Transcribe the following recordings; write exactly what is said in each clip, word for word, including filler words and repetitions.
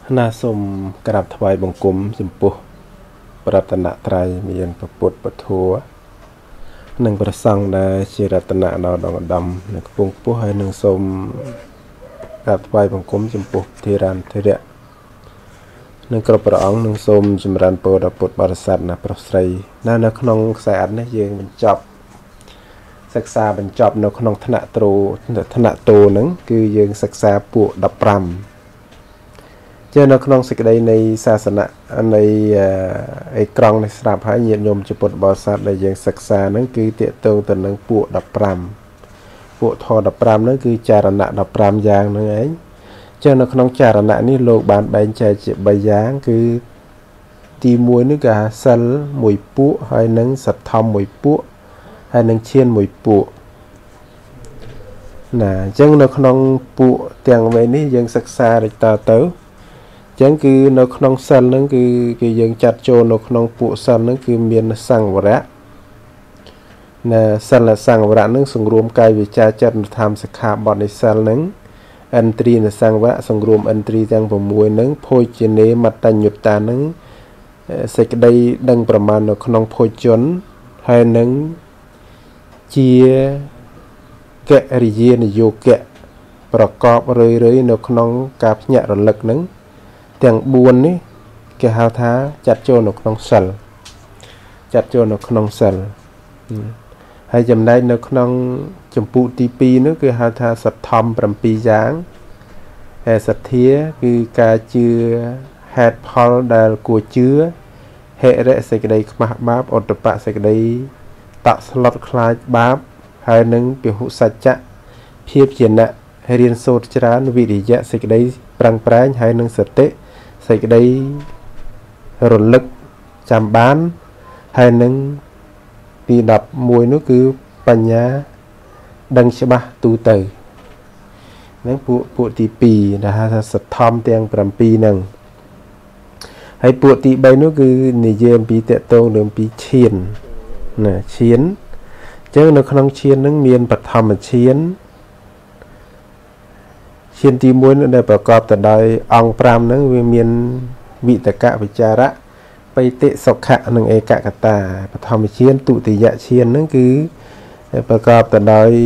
น่าสมกราบถวายบังคมจำปุปรัตนตรัยมีอันประพุทธประทัวหนึ่งประสังได้ชีรัตนะดาวดองดำหนึ่งปุงปุให้หนึ่งสมกราบถวายบังคมจำปุทีรันเทเดะหนึ่งกระประองหนึ่งสมจำรันโปรปุตบริษัทนะประสรีน่านักนองสายอันนี้ยังบรรจบศึกษาบรรจบในขนมธนาโตธนาโตนั้นคือยังศึกษาปุดับปรำเจ้าในขนมสิกใดในศาสนาในไอกรองในสถาบันเยียมจุปดบริษัทในยังศึกษานั้นคือเตะตรงตัวนั้นปุดับปรำปุทอดับปรำนั้นคือจารณะดับปรำยางนั่นเองเจ้าในขนมจารณะนี้โลกบานใบใจเจ็บใบยางคือตีมวยนึกอะสัลมวยปุให้นั้นสัตธรรมมวยปุให้นังเชียนมวยปุน่ะจังในขนมปุเตียงไว้นี้ยังศึกษาในตาเต้าจังคือในขนมสันนั้นคือคือยังจัดโจในขนมปุสันนั้นคือเมียนสังวระน่ะสันและสังวระนั้นส่งรวมกายวิจารจัดธรรมสขาบอดในสันนั้นอันตรีในสังวระส่งรวมอันตรีจังผมมวยนั้นโพยเจเนมัตตัญญุตตานั้นเสกได้ดังประมาณในขนมโพยจนให้นั้นเจียแกะริเยนโยแกะประกอบเรื่อยๆในขนมกาบหยาระลึกนั้นแต่งบุญนี่แกหาท้าจัดโจนในขนมสัลจัดโจนในขนมสัลให้จำได้ในขนมจมพูตีปีนึกคือหาท้าสัตธรรมปรำปีจางแห่สัตเทียคือการเจือแฮดพอลดาลกัวเจือเฮเรเสกได้ขมาบาบอดปะเสกได้ตัดสลัดคลายบาบให้นึงเปียหุสัจจะเพียบเจนะให้เรียนโซดจรานวิริยะเสกได้ปรังปรายให้นึงสติเสกได้รลึกจำบ้านให้นึงปีดับมวยนู้คือปัญญาดังฉบับตูเตยนั่นปุปุตีปีนะฮะสัทธรรมเตียงปรำปีหนึ่งให้ปุตีใบนู้คือนิยมปีเตะโตเดิมปีเชียนนะเชียนเจ้าในขนมเชียนนั้นมีนปัตธรรมเชียนเชียนตีมวยนั้นได้ประกอบแต่โดยองปรามนั้นมีนวิตกะวิจาระไปเตะสกะหนึ่งเอกกตาปัตธรรมเชียนตุติยะเชียนนั้นคือประกอบแต่โดย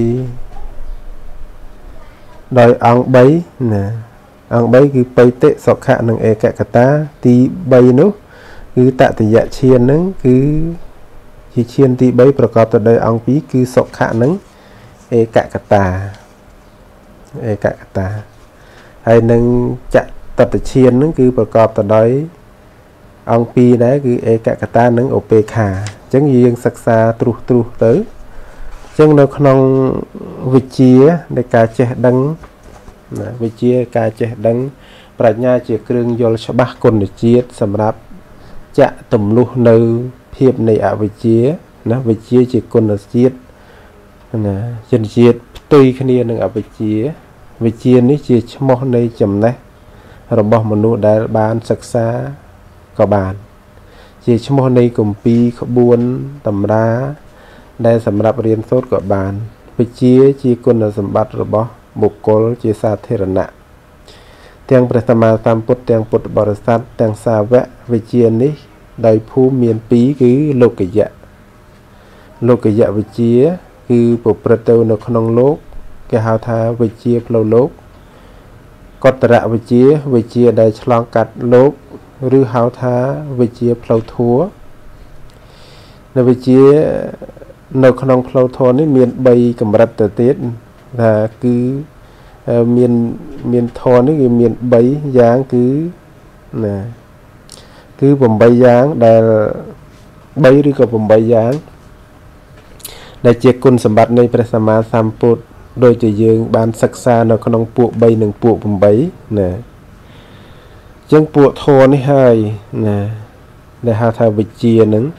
โดยองใบนะองใบคือไปเตะสกะหนึ่งเอกกตาตีใบนู้คือตติยะเชียนนั้นคือเชียนตีใบประกอบแต่โดยองปีคือสกะนั้นเอกกตาเอกกตาให้หนึ่งจะตัดเชียนนั้นคือประกอบแต่โดยองปีได้คือเอกกตานั้นโอเปขาจังยังศึกษาตรุตรุเต๋อจังในขนมวิจีในการเจดังวิจีการเจดังปรัชญาเจเครื่องยลฉบับคนเจียสำหรับจะตุ่มลุในเพียบในอวิจีนะวิจีเจคนเจียนะจนเจียตุยขณีหนึ่งอวิจีวิจีนี้เจียชมในจำนะระบบมนุษย์ได้บานศึกษากบานเจียชมในกลุ่มปีขบวนตำราได้สำหรับเรียนโซดกับบานวิจีจีคุณสมบัติระบบบุคคลจีสาเทรณะเตียงประธมาตามปุตเตียงปุตบริษัทเตียงสาวะวิจีนี้ได้ผู้เมียนปีคือโลกยะโลกยะวิจีคือปุประตูในขนมโลกแกหาทาวิจีพลโลกกตระวิจีวิจีได้ฉลองกัดโลกหรือหาทาวิจีพลทัวในวิจีในขนมพลทัวนี่มีใบกำรัดเตตินะคือมีนมีนทอนี่คือมีนใบยางคือนะคือผมใบยางได้ใบหรือกับผมใบยางได้เจกุลสมบัติในพระสัมมาสัมพุทธโดยจะยืงบานศึกษาในขนมปุใบหนึ่งปุผมใบนะจังปุโทนี่ให้นะได้หาทางวิจีหนึ่ง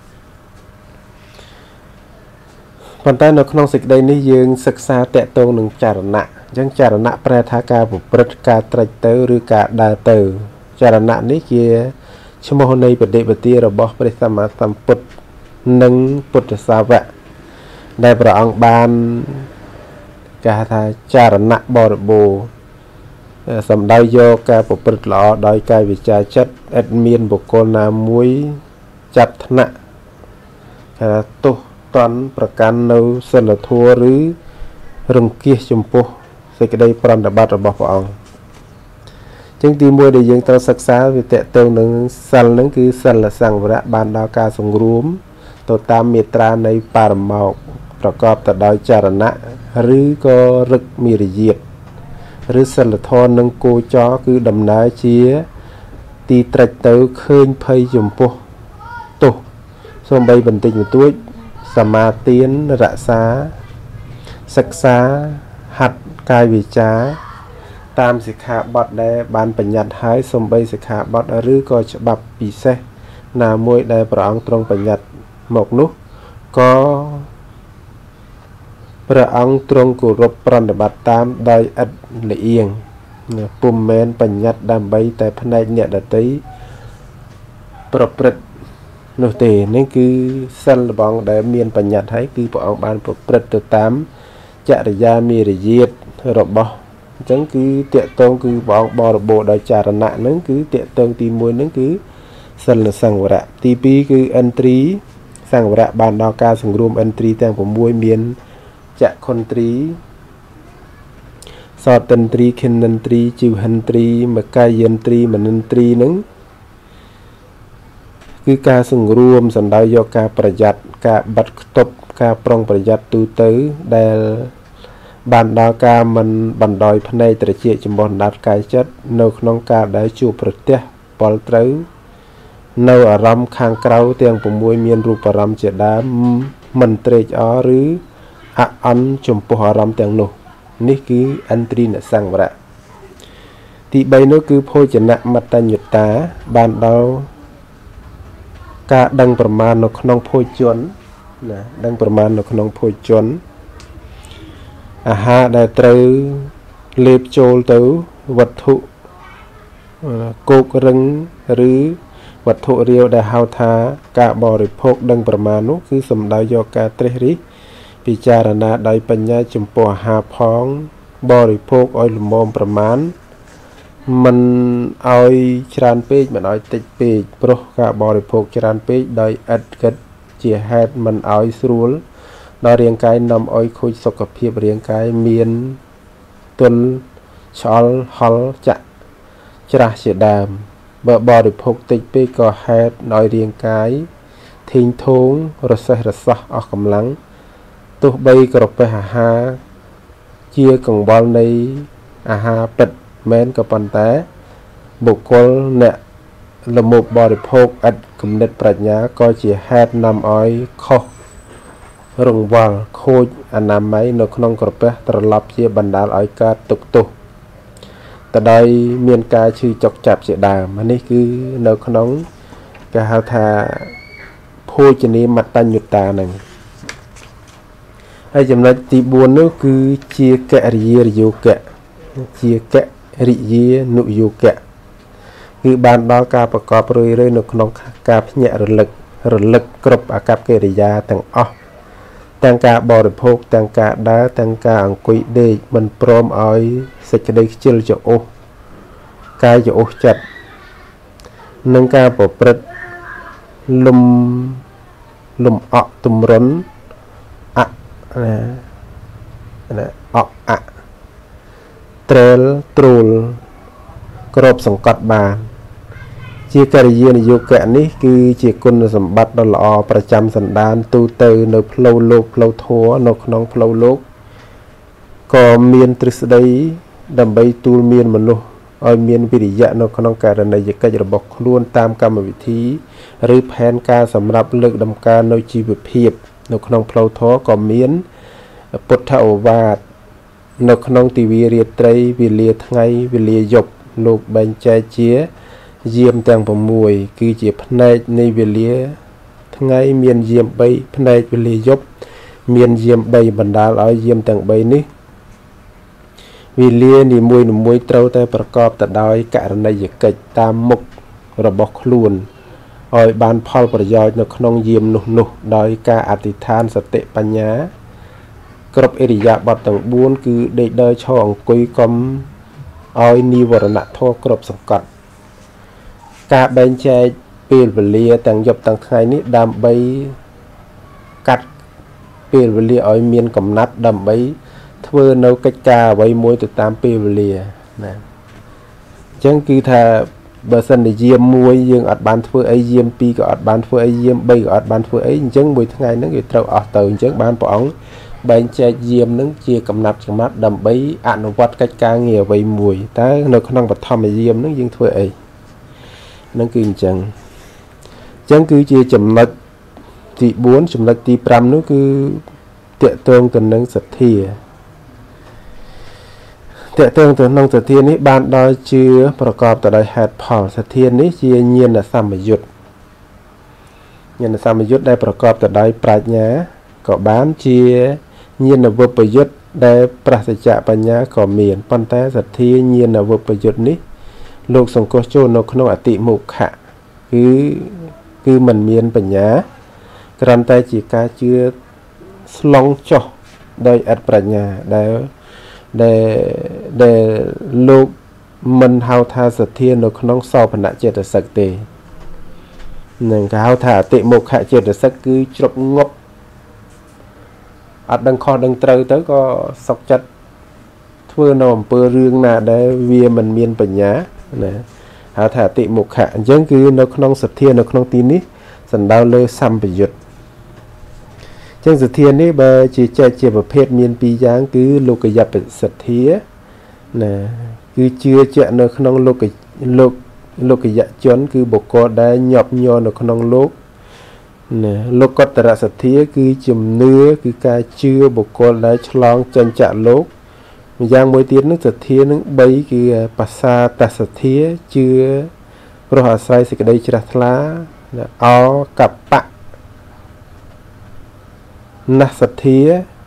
ปัจจัยในขนมสิกใดนี้ยืงศึกษาแตะตรงหนึ่งจารณะจังจารณะแปลทาการบุปริการไตรเตอหรือการดาเตอจารณะนี้เกี่ยชั่วโมงในปฏิบัติระบบพระสัมมาสัมพุทธหนึ่งพุทธสาวะได้ประอังบานกาธาจารณะบริบู sầm đai vô ca bộ bật lọ đòi cai về trà chất admin bộ con là muối chặt nặng là tu toànประกัน នៅ សិលធម៌ ឬ រង្គៀស ចំពោះ សេចក្តី ប្រណិប័ត របស់ ព្រះអង្គ ចឹង ទី មួយ ដែល យើង ត្រូវ សិក្សា វា តេតើង នឹង សិល នឹង គឺ សិល សង្វរៈ បាន ដល់ ការ សង្រួម ទៅ តាម មេត្រា នៃ បរមោគ ប្រកប ទៅ ដោយ ចរណៈ ឬ ក៏ រឹក មីរយាទ ឬ សិលធម៌ នឹង គោចរ គឺ ដំណើរ ជា ទី ត្រិច ទៅ ឃើញ ភ័យ ចំពោះ ទោស សូម្បី បន្តិច បន្តួច សមាទាន រក្សា សិក្សា ហាត់ កាយ វាចា តាម សិក្ខាបទ ដែល បាន បញ្ញត្តិ ហើយ សូម្បី សិក្ខាបទ ឬ ក៏ ច្បាប់ ពិសេស ណា មួយ ដែល ព្រះអង្គ ទ្រង់ បញ្ញត្តិ មក នោះ ក៏ ព្រះអង្គ ទ្រង់ គោរព ប្រណិប័ត តាម ដោយ ឥត លៀង ពុំមែន បញ្ញត្តិ ដើម្បី តែ ផ្នែក អ្នក ដទៃ ប្រព្រឹត្ត នោះ ទេ នេះ គឺ សិល របស់ ដែល មាន បញ្ញត្តិ ហើយ គឺ ព្រះអង្គ បាន ប្រព្រឹត្ត ទៅ តាម ចរិយា មីរយាទ របស់ អញ្ចឹង គឺ តេតង គឺ ព្រះអង្គ បរិបូរ ដោយ ចរណៈ នឹង គឺ តេតង ទី មួយ នឹង គឺ សិល សង្វរៈ ទី ពីរ គឺ ឥន្ទ្រី សង្វរៈ បាន ដល់ ការ សង្រួម ឥន្ទ្រី ទាំង 6 មាន ចក្ខុន្ទ្រី សោតិន្ទ្រី ខិន្និន្ទ្រី ជីវហិន្ទ្រី មកាយន្ទ្រី មនិន្ទ្រី នឹង គឺ ការ សង្រួម សំដៅ យក ការ ប្រយ័ត្ន ការបិទ ខ្ទប់ ការ ប្រុង ប្រយ័ត្ន ទូទៅ ដែល បាន ដល់ ការ មិន បណ្ដោយ ភ្នែក ត្រចៀក ចំពោះ ដាត់ កាយ ចិត្ត នៅ ក្នុង ការ ដែល ជួប ប្រទះ ពល ត្រូវ នៅ អារម្មណ៍ ខាង ក្រៅ ទាំង 6 មាន រូប អារម្មណ៍ ជា ដើម មិន ត្រេកអរ ឬ អអន់ ចំពោះ អារម្មណ៍ ទាំង នោះ នេះ គឺ ឥន្ទ្រីនសង្វរៈ ទី 3 នោះ គឺ ភោជនៈ មត្តញ្ញុតា បាន ដល់ ការ ដឹង ប្រមាណ នៅ ក្នុង ភោជន ណា ដឹង ប្រមាណ នៅ ក្នុង ភោជន អាហារ ដែល ត្រូវ លេប ចូល ទៅ វត្ថុ គោករឹង ឬ វត្ថុ រាវ ដែល ហៅ ថា ការ បរិភោគ ដឹង ប្រមាណ នោះ គឺ សំដៅ យក ការ ត្រេះរិះ ពិចារណា ដោយ បញ្ញា ចំពោះ អាហារ ផង បរិភោគ ឲ្យ ល្មម ប្រមាណ មិន ឲ្យ ច្រើន ពេក មិន ឲ្យ តិច ពេក ព្រោះ ការ បរិភោគ ច្រើន ពេក ដោយ ឥត គិត ជា ហេតុ មិន ឲ្យ ស្រួល ដល់ រាងកាយ នាំ ឲ្យ ខូច សុខភាព រាងកាយ មាន ទន់ ឆ្អល់ ហល់ ចាក់ ច្រាស់ ជា ដើម បើ បរិភោគ តិច ពេក ក៏ ហេតុ ឲ្យ រាងកាយ ធីង ធង រសេះ រសោះ អស់ កម្លាំង ទោះ បី ក្រពះ អាហារ ជា កង្វល់ នៃ អាហារ ពិត មែន ក៏ ប៉ុន្តែ បុគ្គល អ្នក លមោប បរិភោគ ឥត គំនិត ប្រាជ្ញា ក៏ ជា ហេតុ នាំ ឲ្យ ខុស រង្វល់ ខូច អនាម័យ នៅ ក្នុង ក្រពះ ត្រឡប់ ជា បណ្ដាល ឲ្យ កើត ទុក្ខ ទោស ទៅ ដោយ មាន ការ ឈឺ ចុក ចាប់ ជា ដើម នេះ គឺ នៅ ក្នុង គេ ហៅ ថា ភោជនី មត្តញ្ញុតា នឹង ហើយ ចំណុច ទី 4 នោះ គឺ ជា កិរិយា រយោគៈ ជា កិរិយានុយោគៈ គឺ បាន ដល់ ការ ប្រកប រឿយៗ នៅ ក្នុង ការ ភ្ញាក់ រលឹក រលឹក គ្រប់ អាកប្បកិរិយា ទាំង អស់ ទាំង ការ បរិភោគ ទាំង ការ ដើរ ទាំង ការ អង្គុយ ដេក មិន ព្រម ឲ្យ សេចក្តី ខ្ជិល ច្អូស កាយ ច្អូស ចិត្ត នឹង ការ ប្រព្រឹត្ត លំ លំអក់ ទម្រុន អៈ ណា អក់ អៈ ត្រែល ត្រួល ក្រប សង្កត់ បាន ជា កិរិយានុយោគៈ នេះ គឺ ជា គុណសម្បត្តិ ដ៏ ល្អ ប្រចាំ សន្តាន ទូទៅ នៅ ផ្លូវ លោក ផ្លូវ ធម៌ នៅ ក្នុង ផ្លូវ លោក ក៏ មាន ទ្រឹស្ដី ដើម្បី ទូល មាន មនុស្ស ឲ្យ មាន វិរិយៈ នៅ ក្នុង ករណីយកិច្ច របស់ ខ្លួន តាម កម្មវិធី ឬ ផែនការ សម្រាប់ លើក ដំកើង នៅ ជីវភាព នៅ ក្នុង ផ្លូវ ធម៌ ក៏ មាន ពុទ្ធឱវាទ នៅ ក្នុង ទិវា រាត្រី វេលា ថ្ងៃ វេលា យប់ លោក បែងចែក ជា យាម ទាំង 6 គឺជា ផ្នែក នៃ វេលា ថ្ងៃ មាន យាម 3 ផ្នែក វេលា យប់ មាន យាម 3 បណ្ដាល ឲ្យ យាម ទាំង 3 នេះ វេលា នីមួយៗ ត្រូវ តែ ប្រកប ទៅ ដោយ ករណីយកិច្ច តាម មុខ របស់ ខ្លួន ឲ្យ បាន ផល ប្រយោជន៍ នៅ ក្នុង យាម នោះនោះ ដោយ ការ អធិដ្ឋាន សតិ បញ្ញា គ្រប់ ឥរិយាបថ ទាំង 4 គឺ ដេក ដើរ ឈរ អង្គុយ កុំ oi ni vợ nạ thô cọp sòng cọt cả bên che pil vật lia tàng dọc tàng khai ní đam bay cắt pil vật lia oi miên cầm nát đam bay thưa nấu cách ca với môi từ tam pil vật lia nè chẳng cứ thà bờ sân để diêm môi dương ở ban thưa ấy diêm pi có ở ban thưa ấy diêm bay ở ban thưa ấy chẳng buổi ngày nó người trâu ở từ chẳng ban bỏ ống bên che diêm nó chia cầm nát cầm nát đầm bay ăn vắt cách ca nghề với mùi ta nó không năng vật thầm mà diêm nó dương thưa ấy nó cứ chẳng chẳng cứ chia chấm lệch tỷ bốn chấm lệch tỷ pram nó cứ tiện tương từ nâng sạch thìa tiện tương từ nâng sạch thìa ní ban đó chưaประกอบ từ đây hạt phò sạch thìa ní chia nhiên là sam mà dụt nhiên là sam mà dụt đây ประกอบ từ đây praj nhá có bán chia nhiên là vôประยุทธ์ đây ปราศจากปัญญา có miền ប៉ុន្តែ សទ្ធាnhiên là vôประยุทธ์ នេះ លោកសង្គោចូលនៅក្នុងអតិមុខៈគឺគឺមិនមានបញ្ញាគ្រាន់តែជាការជឿស្លងចុះដោយអត់ប្រាជ្ញាដែលដែលដែលលោកមិនហៅថាសទ្ធានៅក្នុងសោភនៈចេតសិកទេនឹងគេហៅថាអតិមុខៈចេតសិកគឺជ្រប់ងប់អត់ដឹងខុសដឹងត្រូវទៅក៏សុខចិត្តធ្វើនៅអំពើរឿងណាដែលវាមិនមានបញ្ញាណាហៅថាអតិមុខៈអញ្ចឹងគឺនៅក្នុងសទ្ធានៅក្នុងទីនេះសំដៅលើសម្បយុទ្ធអញ្ចឹងសទ្ធានេះបើជាចែកជាប្រភេទមានពីរយ៉ាងគឺលោកយបសទ្ធាណាគឺជឿជាក់នៅក្នុងលោកលោកលោកយជនគឺបុគ្គលដែលញាប់ញ័រនៅក្នុងលោកណាលោកតរសទ្ធាគឺជំនឿគឺការជឿបុគ្គលដែលឆ្លងចេញចាក់លោកម្យ៉ាងមួយទៀតនឹងសទ្ធានឹងបីគឺភាសាតសទ្ធាជឿព្រោះអាស្រ័យសេចក្តីជ្រះថ្លាអកបៈណសទ្ធា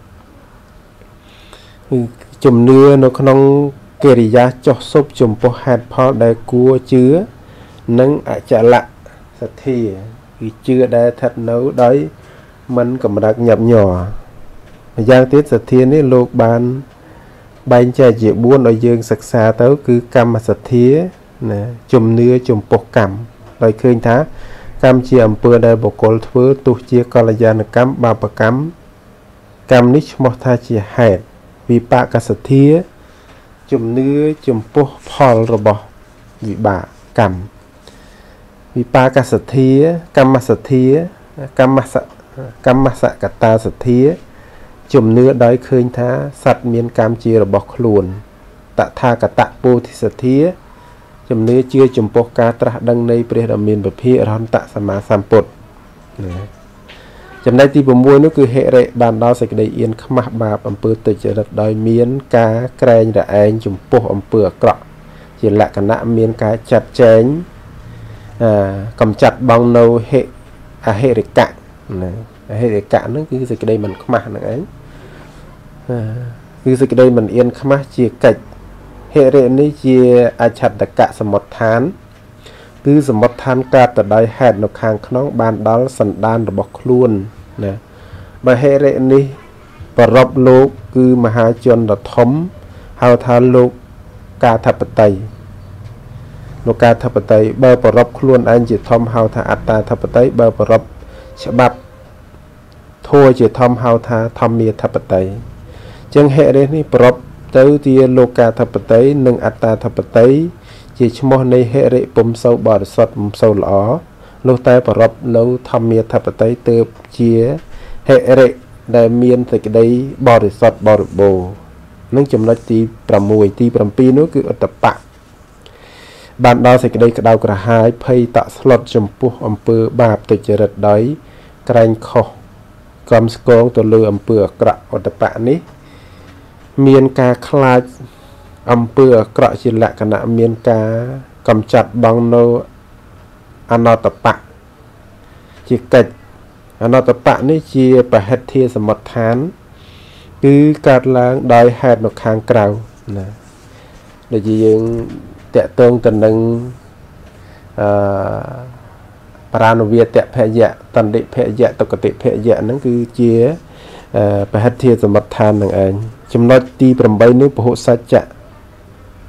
គឺជំនឿនៅក្នុងកិរិយាចុះសុបចំពោះហេតុផលដែលគួរជឿនិងអចលៈសទ្ធាគឺជឿដែលស្ថិតនៅដោយមិនកម្រើកញាប់ញ័រម្យ៉ាងទៀតសទ្ធានេះលោកបានបែងចែកជាបួនឲ្យយើងសិក្សាទៅគឺកម្មសទ្ធាណាជំនឿចំពោះកម្មដោយឃើញថាកម្មជាអំពើដែលបុគ្គលធ្វើទោះជាកល្យាណកម្មបាបកម្មកម្មនេះឈ្មោះថាជាហេតុវិបាកសទ្ធាជំនឿចំពោះផលរបស់វិបាកកម្មវិបាកសទ្ធាកម្មសទ្ធាកម្មសកម្មសកតាសទ្ធាជំនឿដោយឃើញថាសត្វមានកម្មជារបស់ខ្លួនតថាគតពោធិសទ្ធាជំនឿជឿចំពោះការត្រាស់ដឹងនៃព្រះដ៏មានពភាអរហន្តសម្មាសម្ពុទ្ធចំណែកទី6នោះគឺហិរិបានដល់សេចក្តីអៀនខ្មាស់បាបអំពើទុច្ចរិតដោយមានការក្រែងរឯងចំពោះអំពើអាក្រក់ជាលក្ខណៈមានការចាត់ចែងអឺកំចាត់បងនៅហិអហិរិកៈណាអហិរិកៈហ្នឹងគឺសេចក្តីមិនខ្មាស់ហ្នឹងឯងគឺសេចក្តីមិនអៀនខ្មាស់ជាកិច្ចហិរិនេះជាអច្ឆតកៈសមុដ្ឋានគឺសមុដ្ឋានកើតទៅដោយហេតុនៅខាងក្នុងបានដល់សន្តានរបស់ខ្លួនណាបើហិរិនេះប្ររពលោកគឺមហាជនដ៏ធំហៅថាលោកកាធបតីលោកកាធបតីបើប្ររពខ្លួនឯងជាធំហៅថាអត្តាធបតីបើប្ររពច្បាប់ធัวជាធំហៅថាធម្មាធបតីចឹងហិរិនេះប្ររពទៅជាលោកកាធបតីនិងអត្តាធបតីជាឈ្មោះនៃហិរិពុំសូវបរិសុទ្ធពុំសូវល្អលុះតែប្ររពនៅធម្មាធបតីទើបជាហិរិដែលមានសេចក្តីបរិសុទ្ធបរិបូរណ៍នឹងចំណុចទី6ទី7នោះគឺឧត្តបៈបានដល់សេចក្តីក្តៅក្រហាយភ័យតក់ស្លុតចំពោះអំពើបាបទុច្ចរិតដោយក្រែងខុសកំស្គងទៅលើអំពើអាក្រក់ឧត្តបៈនេះមានការខ្លាចអំពើអាក្រក់ជាលក្ខណៈមានការកំចាត់បងនៅអនតបៈជាកិច្ចអនតបៈនេះជាបហិទ្ធាសមុដ្ឋានគឺកើតឡើងដោយហេតុនៅខាងក្រៅណាដូចជាយើងតាក់ទងទៅនឹងអឺប្រាណវិតភយៈតន្តិភយៈតុកតិភយៈហ្នឹងគឺជាបហិទ្ធាសមុដ្ឋាននឹងឯងចំណុចទី8នេះពហុសច្ចៈ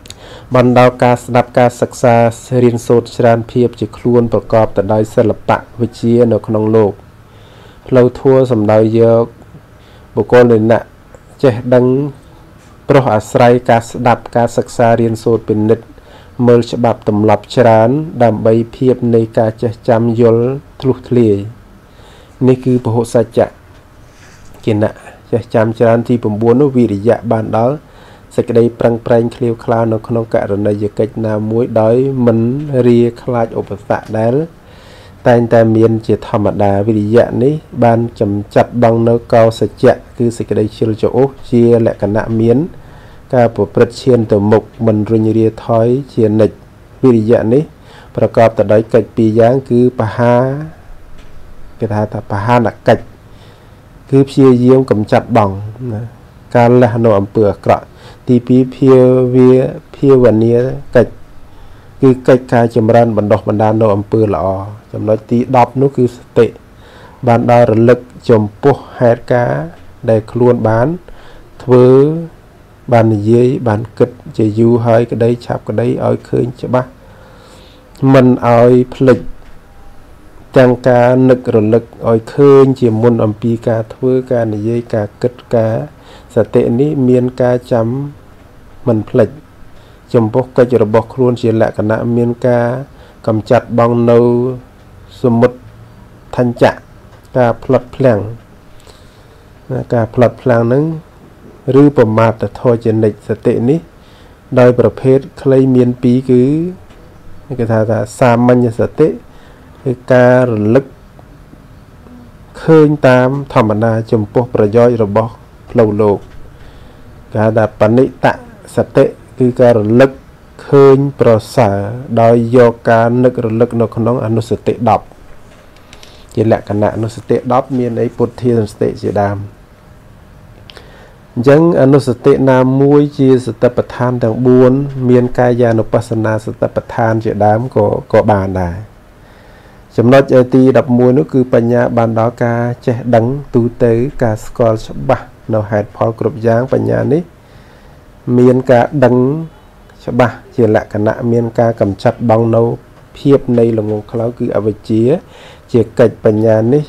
បណ្ដោការស្ដាប់ការសិក្សារៀនសូត្រច្រើនភាពជាខ្លួនប្រកបទៅដោយសិល្បៈវិជ្ជានៅក្នុងលោកផ្លូវធัวសំដៅយកបុគ្គលនៃអ្នកចេះដឹងប្រុសអាស្រ័យការស្ដាប់ការសិក្សារៀនសូត្រពិនិត្យមើលច្បាប់ទម្លាប់ច្រើនដើម្បីភាពនៃការចេះចាំយល់ធ្លុះធ្លាយនេះគឺពហុសច្ចៈជាអ្នកចេះចាំច្រើនទី៩នោះវិរិយៈបានដល់សេចក្តីប្រឹងប្រែងឃ្លាវខ្លាវនៅក្នុងករណីយកិច្ចណាមួយដោយមិនរាខ្លាចឧបសគ្គដែលតែងតែមានជាធម្មតាវិរិយៈនេះបានចំចាត់បងនៅកោសច្ចៈគឺសេចក្តីជ្រលច្អូសជាលក្ខណៈមានការប្រព្រឹត្តឈានទៅមុខមិនរុញរាថយជានិច្ចវិរិយៈនេះប្រកបទៅដោយកិច្ចពីរយ៉ាងគឺបហាគេថាថាបហានកិច្ចគឺព្យាយាមកំចាត់បងណាការលះនៅអំពើអាក្រក់ទីពីរភាវាភាវនាកិច្ចគឺកិច្ចការចម្រើនបណ្ដោះបណ្ដាលនៅអំពើល្អចំណុចទីដប់នោះគឺសតិបានដល់រលឹកចំពោះហេតុការដែលខ្លួនបានធ្វើបាននិយាយបានគិតជាយូរហើយក្តីឆាប់ក្តីឲ្យឃើញច្បាស់មិនឲ្យភ្លេចទាំងការនឹករលឹកឲ្យឃើញជាមុនអំពីការធ្វើការនិយាយការគិតការសតិនេះមានការចាំមិនភ្លេចចំពោះកិច្ចរបស់ខ្លួនជាលក្ខណៈមានការកំចាត់បងនៅសមុទ្ថញ្ចៈការផ្លត់ភ្លាំងការផ្លត់ភ្លាំងនឹងឬប្រមាទធរជានិច្ចសតិនេះដោយប្រភេទខ្លីមានពីរគឺគេថាថាសាមញ្ញសតិគឺការរលឹកឃើញតាមធម្មតាចំពោះប្រយោជន៍របស់ផ្លូវលោកគេថាបនិតសតិគឺការរលឹកឃើញប្រសើរដោយយកការនឹករលឹកនៅក្នុងអនុសតិដប់ជាលក្ខណៈអនុសតិដប់មានអីពុទ្ធានុសតិជាដើមអញ្ចឹងអនុសតិណាមួយជាសតិប្បដ្ឋានទាំងបួនមានកាយានុបស្សនាសតិប្បដ្ឋានជាដើមក៏ក៏បានដែរចំណុចទីដប់មួយនោះគឺបញ្ញាបានដល់ការចេះដឹងទូទៅការស្គាល់ច្បាស់នៅហេតុផលគ្រប់យ៉ាងបញ្ញានេះមានការដឹងច្បាស់ជាលក្ខណៈមានការកំចាត់បងនៅភាពនៃល្ងងខ្លៅគឺអវិជ្ជាជាកិច្ចបញ្ញានេះ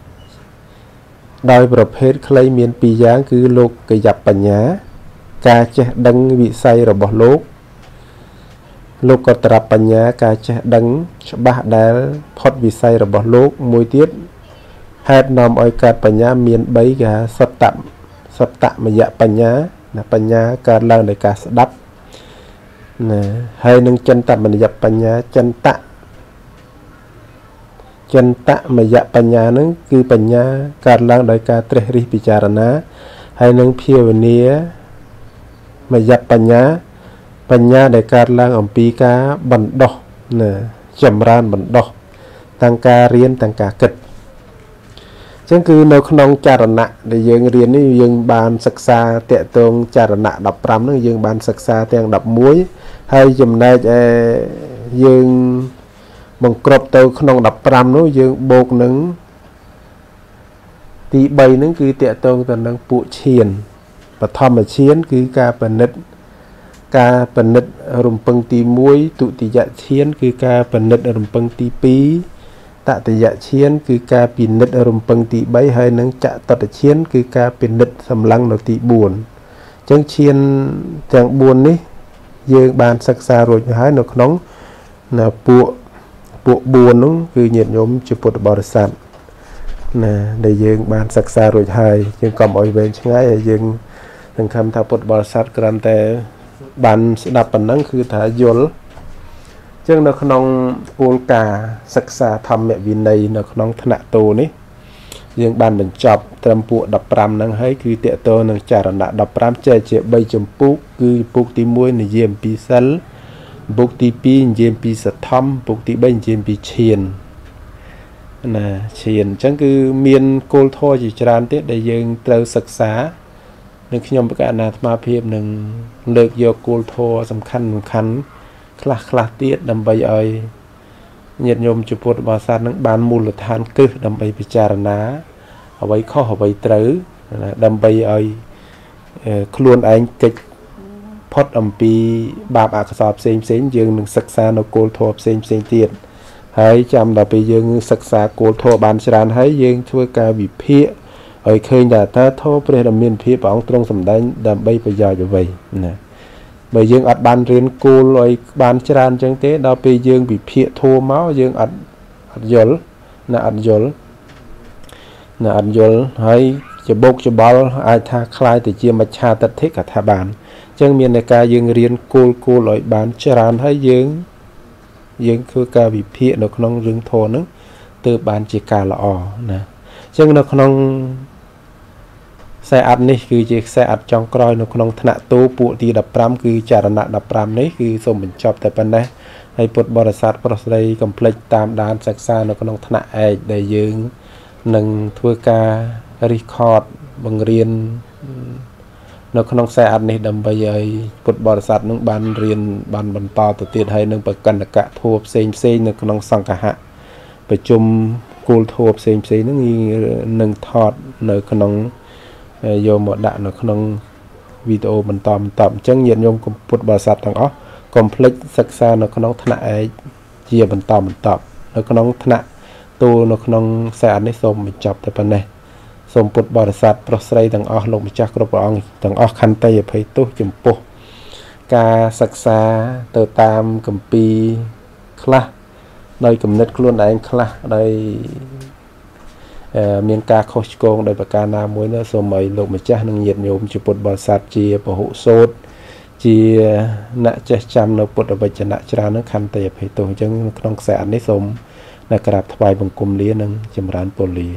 ដោយប្រភេទខ្លីមានពីរយ៉ាងគឺលោកកយបញ្ញាការចេះដឹងវិស័យរបស់លោកលោកកតរបញ្ញាការចេះដឹងច្បាស់ដែលផុតវិស័យរបស់លោកមួយទៀតហេតុនាំឲ្យកើតបញ្ញាមានបីគេហៅសត្តសត្តមយបញ្ញាណាបញ្ញាកើតឡើងដោយការស្ដាប់ណាហើយនឹងចិន្តមយបញ្ញាចិន្តៈចិន្តមយបញ្ញានឹងគឺបញ្ញាកើតឡើងដោយការត្រេះរិះពិចារណាហើយនឹងភាវនាមយបញ្ញាបញ្ញាដែលកើតឡើងអំពីការបណ្ដោះណាចម្រើនបណ្ដោះទាំងការរៀនទាំងការគិតអញ្ចឹងគឺនៅក្នុងចរណៈដែលយើងរៀននេះយើងបានសិក្សាតកតងចរណៈដប់ប្រាំហ្នឹងយើងបានសិក្សាទាំងដប់មួយហើយចំណែកឯយើងបង្ក្រប់ទៅក្នុងដប់ប្រាំនោះយើងបូកនឹងទីបីហ្នឹងគឺតកតងទៅនឹងពួកឈានបឋមឈានគឺការពិនិត្យការពិនិត្យរំពឹងទីមួយទុតិយឈានគឺការពិនិត្យរំពឹងទីពីរតតិយឈានគឺការពិនិត្យរំពឹងទីបីហើយនឹងចតុតឈានគឺការពិនិត្យសម្លឹងនៅទីបួនអញ្ចឹងឈានទាំងបួននេះយើងបានសិក្សារួចហើយនៅក្នុងនៅពួកពួកបួននោះគឺញាតិញោមជាពុទ្ធបរិស័ទណាដែលយើងបានសិក្សារួចហើយយើងកុំឲ្យវែងឆ្ងាយហើយយើងសង្ឃឹមថាពុទ្ធបរិស័ទគ្រាន់តែបានស្ដាប់ប៉ុណ្ណឹងគឺថាយល់អញ្ចឹងនៅក្នុងគោលការណ៍សិក្សាធម្មវិន័យនៅក្នុងថ្នាក់តូនេះយើងបានបញ្ចប់ត្រឹមពួកដប់ប្រាំហ្នឹងហើយគឺតកតនឹងចរណៈដប់ប្រាំចែកជាបីចម្ពោះគឺចម្ពោះទីមួយនិយាយអំពីសិលចម្ពោះទីពីរនិយាយអំពីសទ្ធម្មចម្ពោះទីបីនិយាយអំពីឈានណាឈានអញ្ចឹងគឺមានគោលធម៌ជាច្រើនទៀតដែលយើងត្រូវសិក្សានឹងខ្ញុំប្រកាសអាត្មាភាពនឹងលើកយកគោលធម៌សំខាន់សំខាន់ខ្លះខ្លះទៀតដើម្បីឲ្យញាតិញោមជាពុទ្ធបរិស័ទនឹងបានមូលដ្ឋានគ្រឹះដើម្បីពិចារណាអ្វីខុសអ្វីត្រូវដើម្បីឲ្យខ្លួនឯងកិច្ចផុតអំពីបាបអកុសលផ្សេងផ្សេងយើងនឹងសិក្សានៅគោលធម៌ផ្សេងផ្សេងទៀតហើយចាំដល់ពេលយើងសិក្សាគោលធម៌បានច្រើនហើយយើងធ្វើការវិភាគឲ្យឃើញថាតើធម៌ព្រះដ៏មានភាពព្រះអង្គទ្រង់សម្ដែងដើម្បីប្រយោជន៍អ្វីណាបើយើងអត់បានរៀនគោលឲ្យបានច្រើនអញ្ចឹងទេដល់ពេលយើងវិភាគធម៌មកយើងអត់អត់យល់ណាអត់យល់ណាអត់យល់ហើយច្បុកច្បល់អាចថាคล้ายទៅជាមច្ឆាទិដ្ឋិក៏ថាបានអញ្ចឹងមានតែការយើងរៀនគោលគោលឲ្យបានច្រើនហើយយើងយើងធ្វើការវិភាគនៅក្នុងរឿងធម៌ហ្នឹងទើបបានជាការល្អណាអញ្ចឹងនៅក្នុងខ្សែអត្ថនេះគឺជាខ្សែអត្ថចុងក្រោយនៅក្នុងថ្នាក់តូពួកទីដប់ប្រាំគឺចរណៈដប់ប្រាំនេះគឺសូមបញ្ចប់តែប៉ុណ្ណេះហើយពុទ្ធបរិស័ទប្រុសស្រីកុំភ្លេចតាមដានសិក្សានៅក្នុងថ្នាក់ឯកដែលយើងនឹងធ្វើការ record បង្រៀននៅក្នុងខ្សែអត្ថនេះដើម្បីឲ្យពុទ្ធបរិស័ទនឹងបានរៀនបានបន្តទៅទៀតហើយនឹងប្រកិនកៈធัวផ្សេងផ្សេងនៅក្នុងសង្ឃៈប្រជុំគោលធัวផ្សេងផ្សេងនឹងនឹងថតនៅក្នុងយកមកដាក់នៅក្នុងវីដេអូបន្តបន្តអញ្ចឹងញាតិញោមពុទ្ធបរិស័ទទាំងអស់កុំភ្លេចសិក្សានៅក្នុងថ្នាក់ឯកជាបន្តបន្តនៅក្នុងថ្នាក់តូនៅក្នុងខ្សែអត្ថនេះសូមបញ្ចប់តែប៉ុណ្ណេះសូមពុទ្ធបរិស័ទប្រុសស្រីទាំងអស់លោកម្ចាស់គ្រប់ព្រះអង្គទាំងអស់ខន្តីអភ័យទោសចំពោះការសិក្សាទៅតាមគម្ពីរខ្លះដោយគំនិតខ្លួនឯងខ្លះដោយមានការខុសឆ្គងដោយប្រការណាមួយនោះសូមឲ្យលោកម្ចាស់និងញាតិញោមជាពុទ្ធបរិស័ទជាពហុសូត្រជាអ្នកចេះចាំនៅពុទ្ធវចនៈច្រើននឹងខន្តីអភ័យទោសអញ្ចឹងក្នុងខ្សែអត្ថនេះសូមអ្នកក្រាបថ្វាយបង្គំលានិងចម្រើនពរលា